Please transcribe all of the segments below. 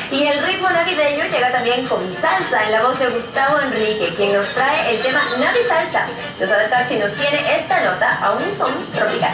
Y el ritmo navideño llega también con salsa en la voz de Gustavo Enrique, quien nos trae el tema Navi Salsa. No sabe si nos tiene esta nota a un son tropical.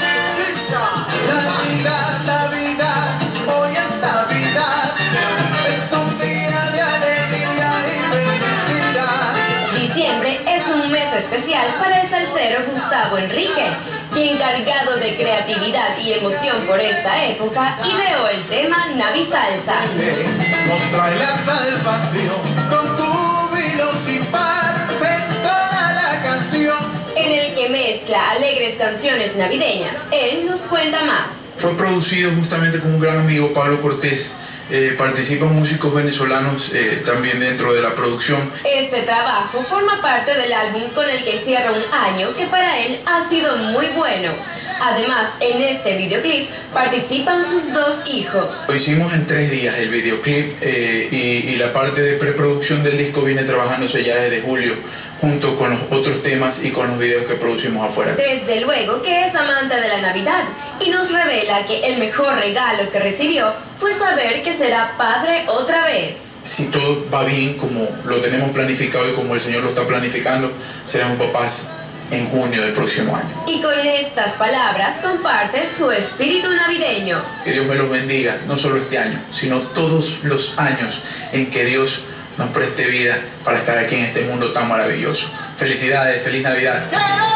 Navidad, hoy es Navidad, es un día de alegría y felicidad. Diciembre es un mes especial para el salsero Gustavo Enrique, quien, cargado de creatividad y emoción por esta época, ideó el tema Navi Salsa. Nos trae la salvación con júbilo sin par en toda la canción, En el que mezcla alegres canciones navideñas. Él nos cuenta más. Fue producido justamente con un gran amigo, Pablo Cortés. Participan músicos venezolanos también dentro de la producción. Este trabajo forma parte del álbum con el que cierra un año que para él ha sido muy bueno. Además, en este videoclip participan sus dos hijos. Lo hicimos en 3 días el videoclip y la parte de preproducción del disco viene trabajándose ya desde julio, junto con los otros temas y con los videos que producimos afuera. Desde luego que es amante de la Navidad y nos revela que el mejor regalo que recibió fue saber que será padre otra vez. Si todo va bien como lo tenemos planificado y como el Señor lo está planificando, seremos papás en junio del próximo año. Y con estas palabras comparte su espíritu navideño. Que Dios me los bendiga, no solo este año, sino todos los años en que Dios nos preste vida para estar aquí en este mundo tan maravilloso. Felicidades, feliz Navidad.